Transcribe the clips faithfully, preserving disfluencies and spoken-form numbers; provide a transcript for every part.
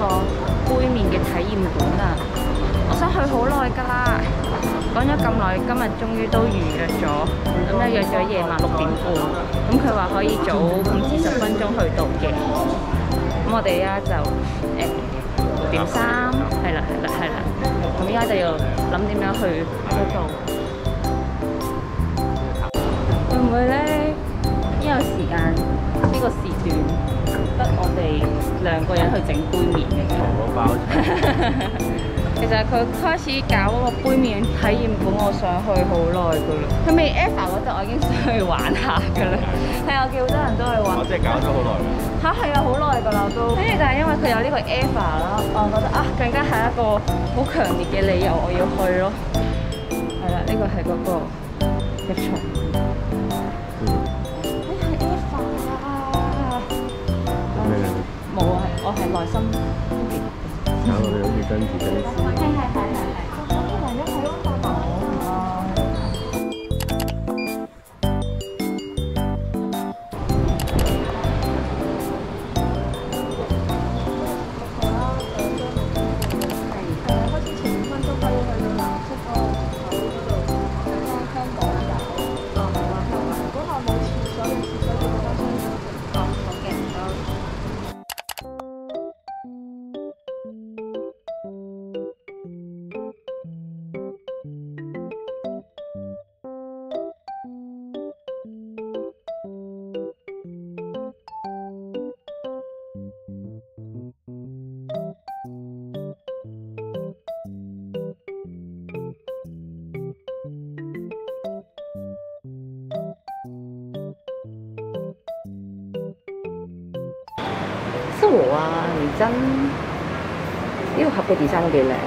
個杯麵嘅體驗館啊！我想去好耐㗎啦，講咗咁耐，今日終於都預約咗。咁咧約咗夜晚六點半，咁佢話可以早五至十分鐘去到嘅。咁我哋而家就誒六點三，係啦係啦係啦。咁而家就要諗點樣去嗰度。會唔會咧？呢個時間呢個時段得我哋兩個人去整杯麵嘅。 個包其實佢開始搞嗰個杯麵體驗館，我想去好耐噶啦。佢未 E V A 嗰陣，我已經想去玩下噶啦。係啊，叫好多人都去玩。 我真係搞咗好耐㗎。 嚇係啊，好耐㗎啦都。跟住但係因為佢有呢個 E V A 啦，我覺得啊，更加係一個好強烈嘅理由，我要去咯。係啦，呢個係嗰個一場。 嗯。 你係 E V A 啊？ 咩嚟？ 冇啊，我係內心。 搞到你好似跟住跟住。 係係係係係。我啲人一睇都發覺。蘇和啊，認真，呢個盒嘅 design 都幾靚。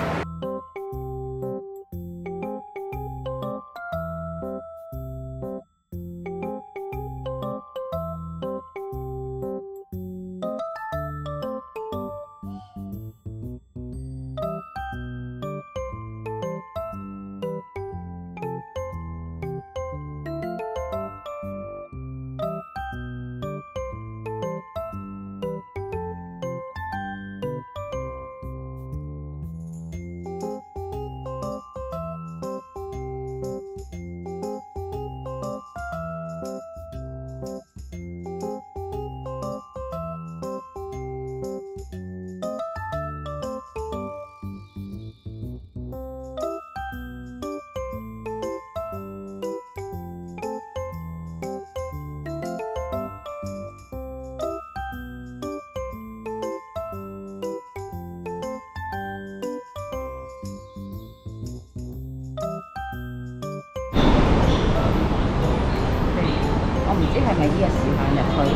唔知係咪呢個時間入去？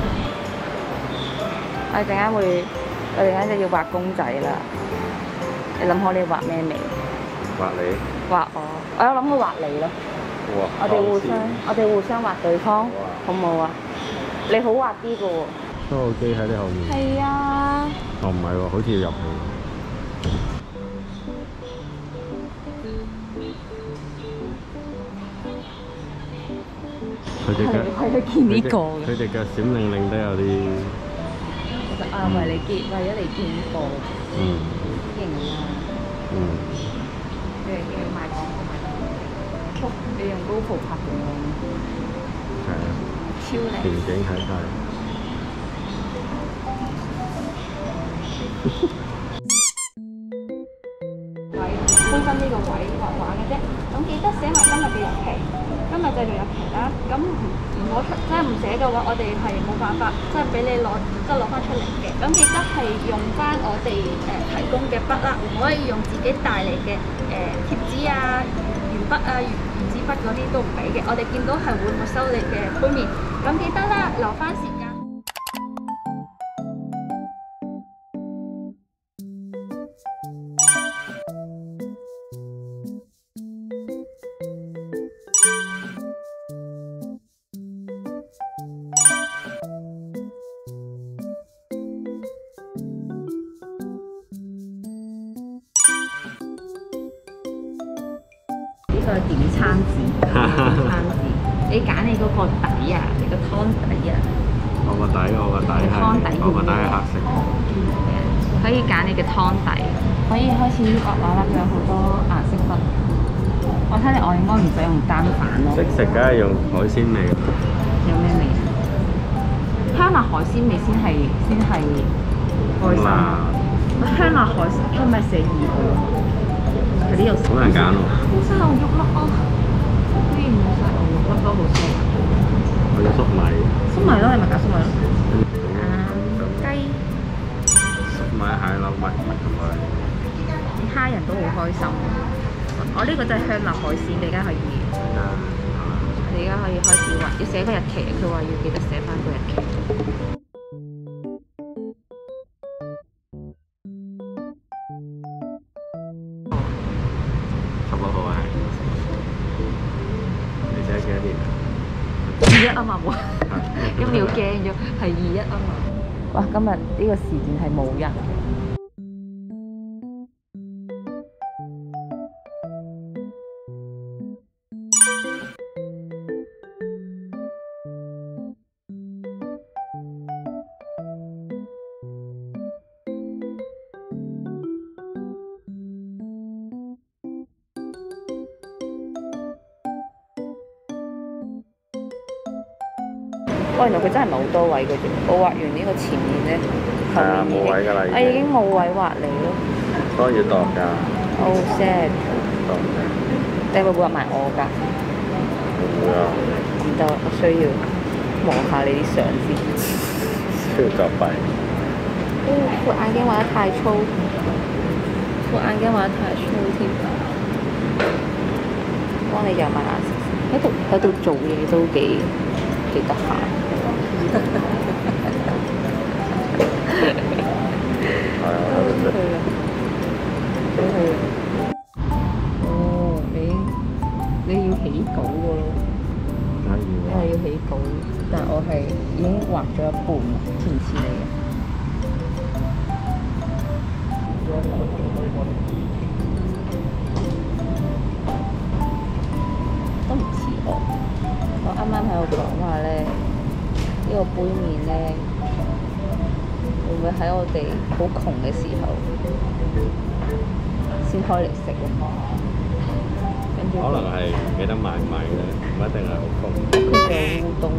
我陣間會，我陣間就要畫公仔啦。你諗好你畫咩味？ 畫你？ 畫我，我有諗過畫你咯。 哇！ 我哋互相，我哋互相畫對方，好唔好啊？你好畫啲㗎喎。 收號機喺你後面。 係啊。 哦，唔係喎，好似要入去。佢隻腳， 係佢見呢個嘅。 佢隻腳閃靈靈都有啲。 其實啊，為你見，為咗你見貨。 嗯。 型啊！ 嗯。 你要賣廣告賣廣告，你用 GoPro 拍嘅喎。 係啊。 超靚。 前景睇晒。 位區分呢個位畫畫嘅啫，咁記得寫埋今日嘅日期。今日製造日期啦，咁唔攞出即係唔寫嘅話，我哋係冇辦法即係俾你攞即係攞翻出嚟嘅。咁記得係用翻我哋誒、呃、提供嘅筆啦，唔可以用自己帶嚟嘅誒貼紙啊、鉛筆啊、原原子筆嗰啲都唔俾嘅。我哋見到係會沒收你嘅杯麵，咁記得啦，留翻時間。 呢個係點餐紙，點餐紙，你揀你嗰個底啊，你個湯底啊。 我個底，我個底係，我個底係黑色。 可以揀你嘅湯底，可以開始畫畫啦。佢有好多顏色筆。我睇嚟我應該唔使用單反咯。 識食梗係用海鮮味。 有咩味？香辣海鮮味先係先係開心。香辣海鮮佢咪寫二號？佢呢度好難揀喎。 冇晒牛肉粒啊！居然冇晒牛肉粒都好食。 我要粟米。 粟米咯，你咪揀粟米咯。啊，雞。 粟米蟹柳蜜蜜咁樣。 啲蝦人都好開心。我呢個就係香辣海鮮，你而家可以。你而家可以開始畫，要寫個日期。佢話要記得寫翻個日期。 十六號係。你寫幾多年啊？ 二一啊嘛，冇一秒驚咗，係二一啊嘛。哇！今日呢個時段係冇人。哇！原來佢真係唔係好多位嘅啫。我畫完呢個前面咧，後面已經冇位㗎啦已經我已經冇位畫你咯。 當然要度㗎。 Oh sad！ 度嘅。 你會唔會畫埋我㗎？ 唔會啊。 唔得，我需要望下你啲相先。 需要作弊。 哦，副眼鏡畫得太粗，副眼鏡畫得太粗添。幫你油埋顏色先。喺度喺度做嘢都幾幾得閒。 係啊，喺度食。 去去。哦，你你要起稿嘅咯。 梗係你係要起稿，但我係已經畫咗一半，似唔似你嘅？都唔似我。我啱啱喺度講話咧，呢、呢個杯麵咧，會唔會喺我哋好窮嘅時候先開嚟食咯？跟住可能係唔記得買米咧，唔一定係好窮。 佢仲有烏冬。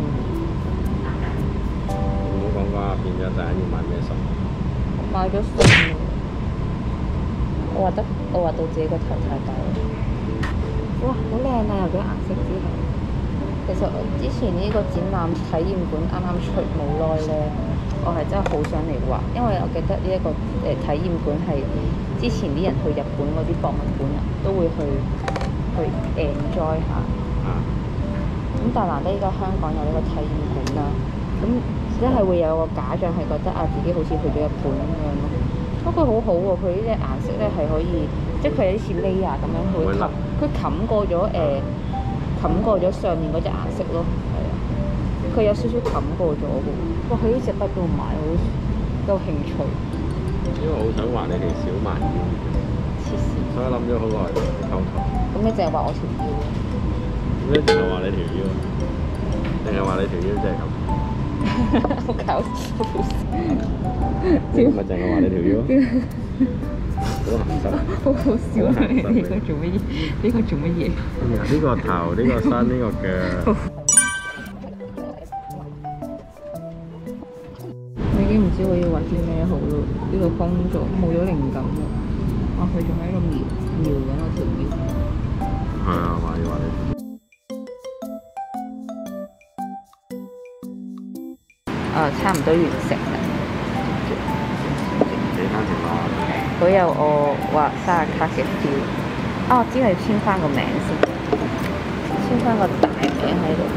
唔好講講下變咗陣間要買咩餸？ 我買咗餸。我畫得我畫到自己個頭太大啦！哇，好靚啊！有咗顏色之後，其實我之前呢個展覽體驗館啱啱出冇耐咧，我係真係好想嚟畫，因為我記得呢一個誒體驗館係之前啲人去日本嗰啲博物館啊，都會去去 enjoy 下。 啊。 咁但係難得依家香港有呢個體驗館啦，咁真係會有個假象係覺得啊自己好似去咗日本咁樣咯。不過佢好好喎，佢呢隻顏色咧係可以，即係佢有啲似 layer 咁樣，佢冚佢冚過咗誒冚過咗上面嗰隻顏色咯，係啊，佢有少少冚過咗嘅。哇！佢呢隻筆都買，好有興趣。 因為我好想畫呢條小蠻腰， 黐線！ 所以諗咗好耐啲構圖。 咁你淨係畫我條腰？ 咁一定係畫你條腰，定係畫你條腰即係咁？ 好搞笑！ 你咪淨係畫你條腰？好鹹濕！ 好好笑啊！呢個做乜嘢？呢個做乜嘢？ 呢個頭，呢個身，呢個腳。 我已經唔知我要畫啲咩好咯，呢個工作冇咗靈感喎。啊，佢仲喺度描描緊我條腰。 係啊，畫要畫你。 誒，差唔多完成啦。 幾間條啦？ 好有我畫生日卡嘅 feel。啊，我知你簽翻個名先，簽翻個大名喺度。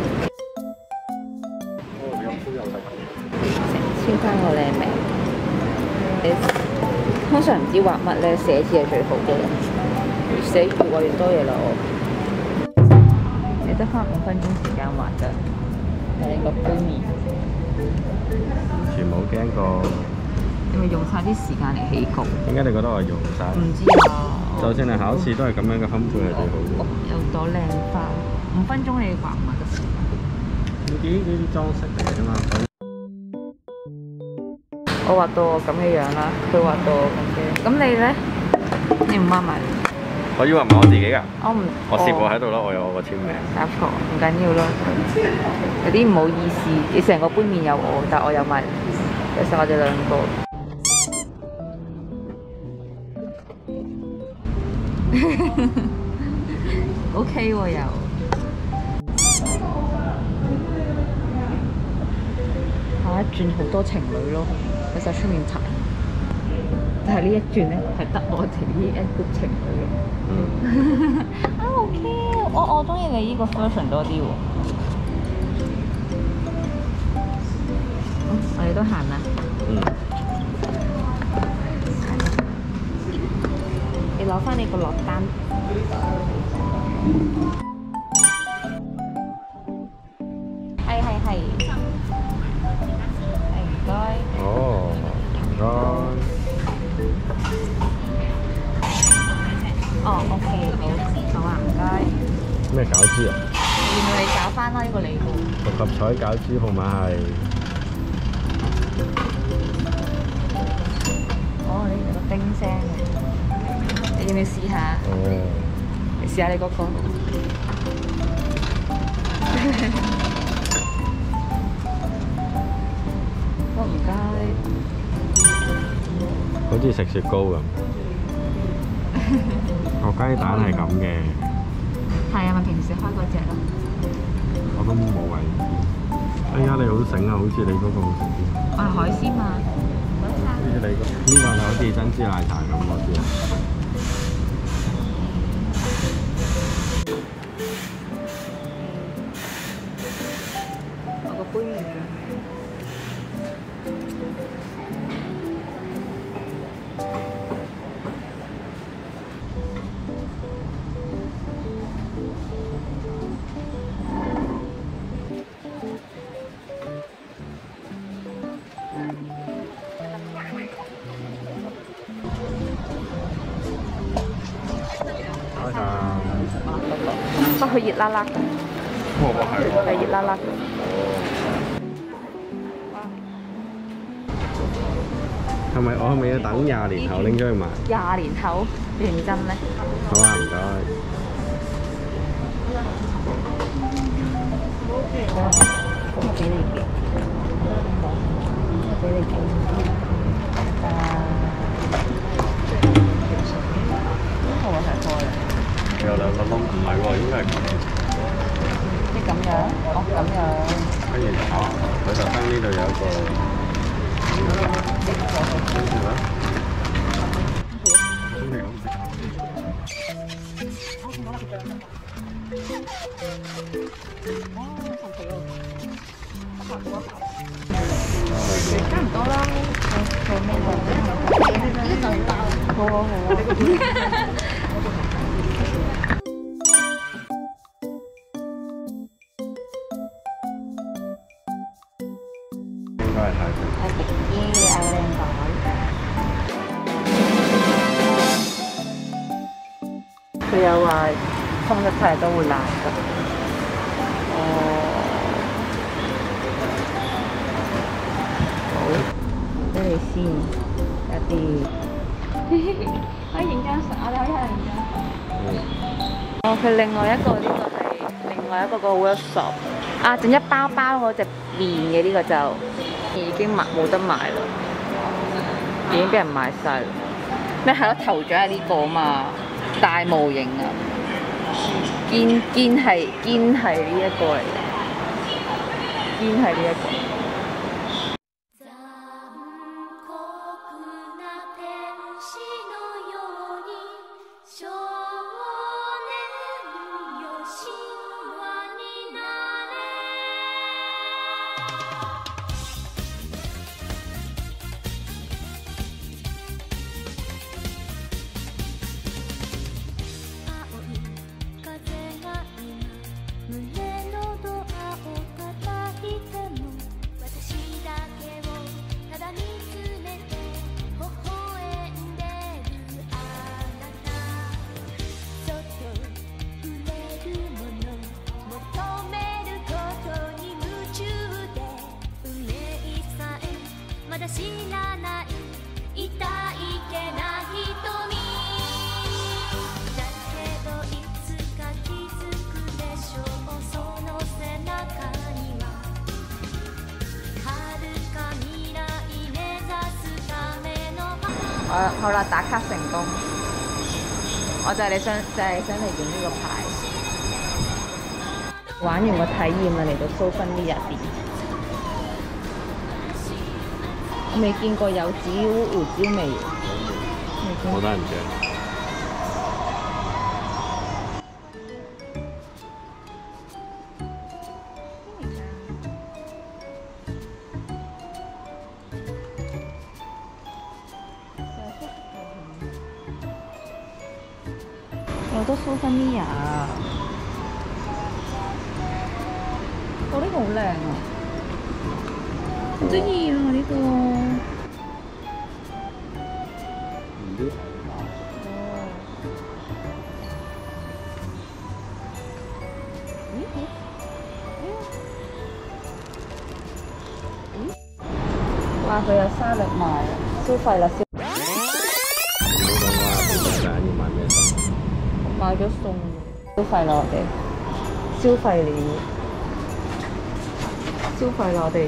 哦，有都有細簽翻個靚名。你通常唔知畫乜咧，寫字係最好嘅。越寫越畫越多嘢啦，我。你得翻五分鐘時間畫㗎，係你個杯麵。 完全冇驚過。 你咪用晒啲時間嚟起稿？ 點解你覺得我用晒？ 唔知啊。 就算係考試都係咁樣嘅分配係最好嘅。 哦，有朵靚花，五分鐘你畫唔畫得成？ 呢啲呢啲裝飾嚟嘅啫嘛。 我畫到我咁嘅樣啦，佢畫到我咁嘅。咁你咧？你唔畫埋？ 我以為唔係我自己㗎。 我唔。 我攝過喺度咯，我有我個簽名。 答錯，唔緊要咯。有啲唔好意思，你成個杯麵有我，但我有埋，有時我哋兩個。O K 喎又。下一轉好多情侶咯，喺晒出面排。但係呢一轉咧係得我哋呢一 group 情侶嘅。嗯。啊 OK， 我我中意你呢個 version 多啲喎。嗯，我哋都行啦。 嗯。 你攞翻你個落單。係係係。係唔該。 哦，唔該。 哦 ，OK， 好，好啊，唔該。 咩餃子啊？ 原來你搞翻啦，呢個你嘅。 六合彩餃子號碼係。 哦，呢個叮聲嘅，你要唔要試下？ 哦。 你試下你嗰個。哦，唔該。 好似食雪糕咁。個雞蛋係咁嘅。 係啊，咪平時開嗰隻咯。 我都冇為意。哎呀，你好醒啊！好似你嗰個好食啲。 我係海鮮嘛。 好似你個呢個就好似珍珠奶茶咁嗰啲啊。 我個杯麵。不過佢熱辣辣嘅，係熱辣辣嘅。 係咪我係咪要等廿年後拎咗去賣？ 廿年後認真咧？ 好啊，唔該。 俾你嘅，俾你嘅。誒，好啊，係開啦。 有兩個窿，唔係喎，應該係咁。 即係咁樣，哦咁樣。 跟住炒，佢特登呢度有一個。跟住咧，真係咁食。 差唔多啦，做咩㗎？呢就包。好好好。 應該係太平。 太平啲啊，靚仔。佢有話沖得太都會爛㗎。哦。好，俾你先一啲。 可以影張相，我哋可以係影張相。 哦，佢另外一個呢個係另外一個個 workshop 啊，整一包包嗰隻麵嘅呢個就已經賣冇得賣啦，已經俾人賣晒啦。咩係咯？頭獎係呢個嘛，大模型啊，堅堅係堅係呢一個嚟嘅，堅係呢一個。 まだ知らない好好啦，打卡成功。我就係你想就係、想嚟影呢個牌。玩完個體驗啦，嚟到蘇芬呢入邊，我未見過有紙胡椒味，未見過好多人著。 有好多蘇芬尼亞，我呢個好靚啊，好中意啊呢個。 唔知。 哇！佢有沙律賣啊，消費啦消。 唔好講話，其實要買咩衫？ 買咗餸，消費啦我哋，消費了，消費啦我哋。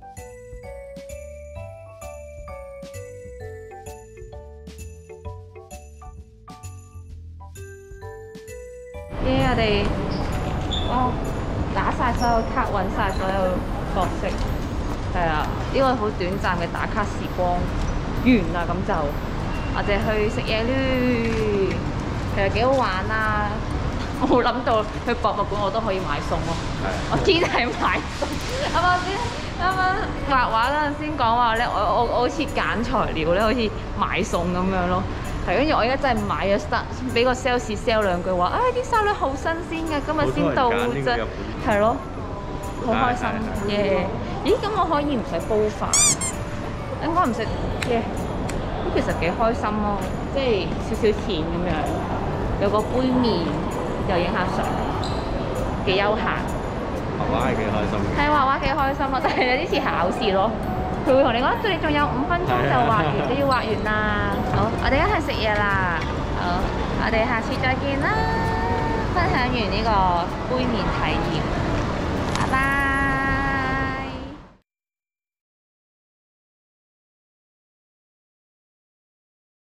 耶！我哋哇打晒所有卡，揾晒所有角色，係啊！呢個好短暫嘅打卡時光完啦，咁就我哋去食嘢嚕。其實幾好玩啊！我冇諗到去博物館我都可以買餸咯。我堅係買餸。啱啱先啱啱畫畫嗰陣先講話咧，我我我好似揀材料咧，好似買餸咁樣咯。係，跟住我而家真係買咗衫，俾個 sales sell 兩句話，啊啲沙律好新鮮㗎，今日先到啫。係咯，好開心耶！咦，咁我可以唔使煲飯，應該唔使耶。咁其實幾開心咯，即係少少錢咁樣。有個杯麵，又影下相，幾悠閒。 畫畫係幾開心嘅。 係畫畫幾開心啊！但係有啲似考試咯，佢會同你講，你仲有五分鐘就畫完，你要畫完啦。好，我哋一齊食嘢啦。好，我哋下次再見啦。分享完呢個杯麵體驗。